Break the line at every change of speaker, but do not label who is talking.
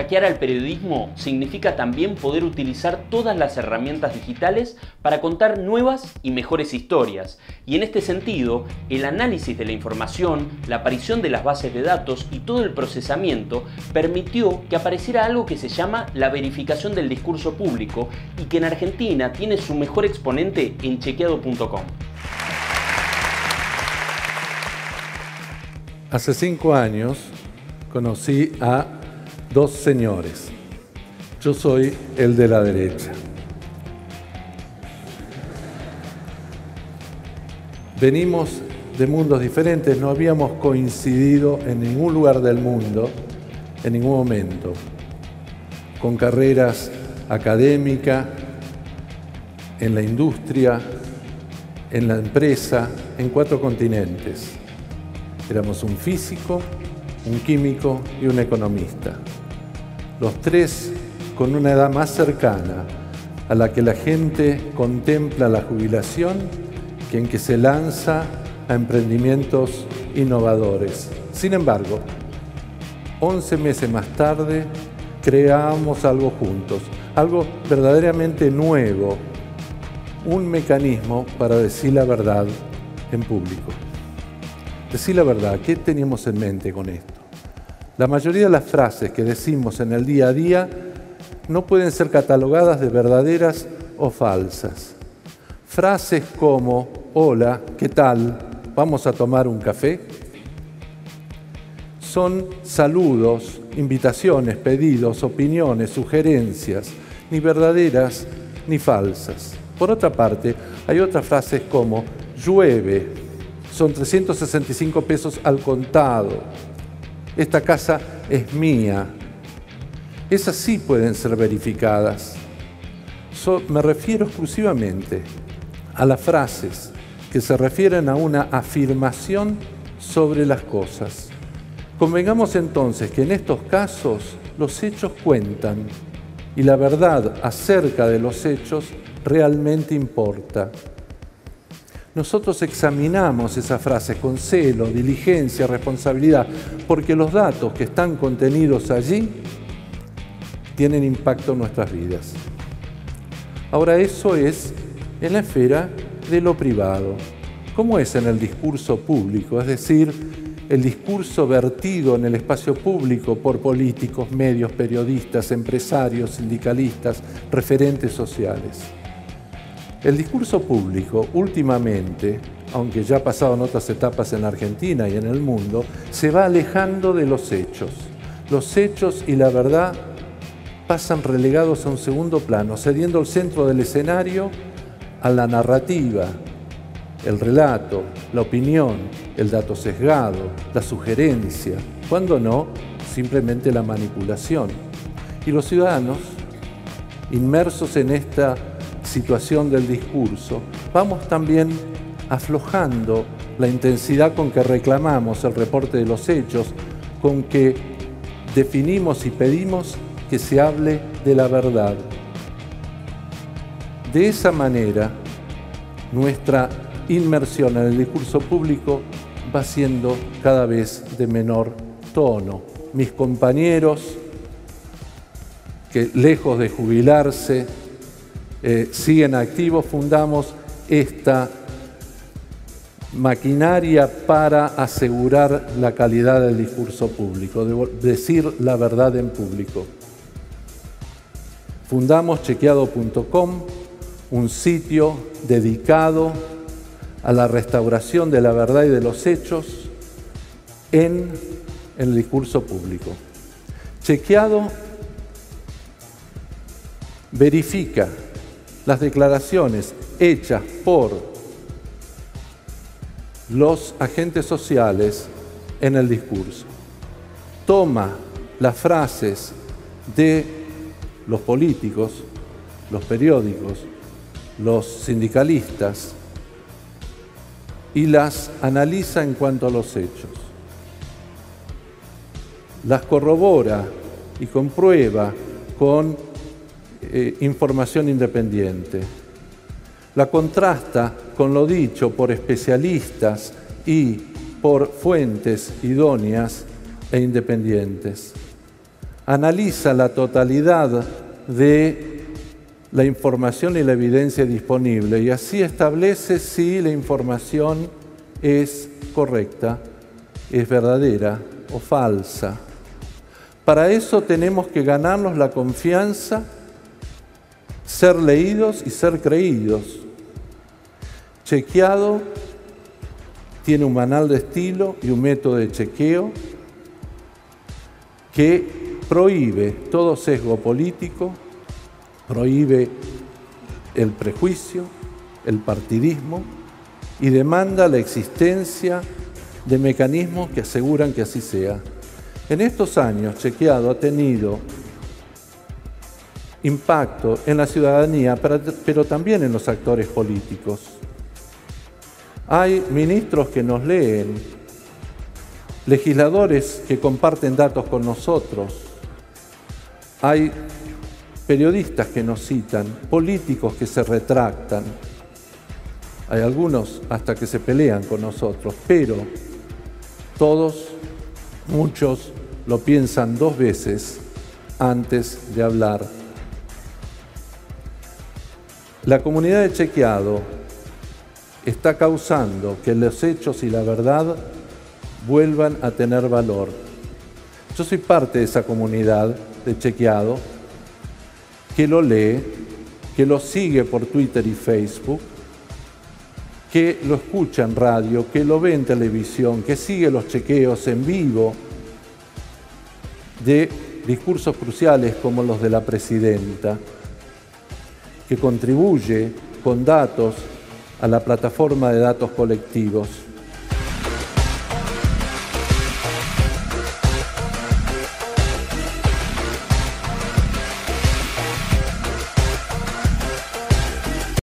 hackear al periodismo significa también poder utilizar todas las herramientas digitales para contar nuevas y mejores historias. Y en este sentido, el análisis de la información, la aparición de las bases de datos y todo el procesamiento permitió que apareciera algo que se llama la verificación del discurso público y que en Argentina tiene su mejor exponente en chequeado.com.
Hace 5 años conocí a 2 señores. Yo soy el de la derecha. Venimos de mundos diferentes, no habíamos coincidido en ningún lugar del mundo, en ningún momento, con carreras académicas, en la industria, en la empresa, en 4 continentes. Éramos un físico, un químico y un economista. Los 3 con una edad más cercana a la que la gente contempla la jubilación que en que se lanza a emprendimientos innovadores. Sin embargo, 11 meses más tarde creamos algo juntos, algo verdaderamente nuevo, un mecanismo para decir la verdad en público. Decir la verdad, ¿qué teníamos en mente con esto? La mayoría de las frases que decimos en el día a día no pueden ser catalogadas de verdaderas o falsas. Frases como, hola, ¿qué tal? ¿Vamos a tomar un café? Son saludos, invitaciones, pedidos, opiniones, sugerencias, ni verdaderas ni falsas. Por otra parte, hay otras frases como, llueve, son 365 pesos al contado. Esta casa es mía. Esas sí pueden ser verificadas. Me refiero exclusivamente a las frases que se refieren a una afirmación sobre las cosas. Convengamos entonces que en estos casos los hechos cuentan y la verdad acerca de los hechos realmente importa. Nosotros examinamos esas frases con celo, diligencia, responsabilidad, porque los datos que están contenidos allí tienen impacto en nuestras vidas. Ahora, eso es en la esfera de lo privado. ¿Cómo es en el discurso público? Es decir, el discurso vertido en el espacio público por políticos, medios, periodistas, empresarios, sindicalistas, referentes sociales. El discurso público, últimamente, aunque ya ha pasado en otras etapas en la Argentina y en el mundo, se va alejando de los hechos. Los hechos y la verdad pasan relegados a un segundo plano, cediendo el centro del escenario a la narrativa, el relato, la opinión, el dato sesgado, la sugerencia, cuando no, simplemente la manipulación. Y los ciudadanos, inmersos en esta situación del discurso, vamos también aflojando la intensidad con que reclamamos el reporte de los hechos, con que definimos y pedimos que se hable de la verdad. De esa manera, nuestra inmersión en el discurso público va siendo cada vez de menor tono. Mis compañeros, que lejos de jubilarse, siguen activos, fundamos esta maquinaria para asegurar la calidad del discurso público, de decir la verdad en público. Fundamos chequeado.com, un sitio dedicado a la restauración de la verdad y de los hechos en el discurso público. Chequeado verifica las declaraciones hechas por los agentes sociales en el discurso. Toma las frases de los políticos, los periódicos, los sindicalistas y las analiza en cuanto a los hechos. Las corrobora y comprueba con información independiente. La contrasta con lo dicho por especialistas y por fuentes idóneas e independientes. analiza la totalidad de la información y la evidencia disponible y así establece si la información es correcta, es verdadera o falsa. Para eso tenemos que ganarnos la confianza, ser leídos y ser creídos. Chequeado tiene un manual de estilo y un método de chequeo que prohíbe todo sesgo político, prohíbe el prejuicio, el partidismo y demanda la existencia de mecanismos que aseguran que así sea. En estos años, Chequeado ha tenido impacto en la ciudadanía, pero también en los actores políticos. Hay ministros que nos leen, legisladores que comparten datos con nosotros, hay periodistas que nos citan, políticos que se retractan, hay algunos hasta que se pelean con nosotros, pero todos, muchos, lo piensan 2 veces antes de hablar. La comunidad de Chequeado está causando que los hechos y la verdad vuelvan a tener valor. Yo soy parte de esa comunidad de Chequeado que lo lee, que lo sigue por Twitter y Facebook, que lo escucha en radio, que lo ve en televisión, que sigue los chequeos en vivo de discursos cruciales como los de la presidenta, que contribuye con datos a la plataforma de datos colectivos.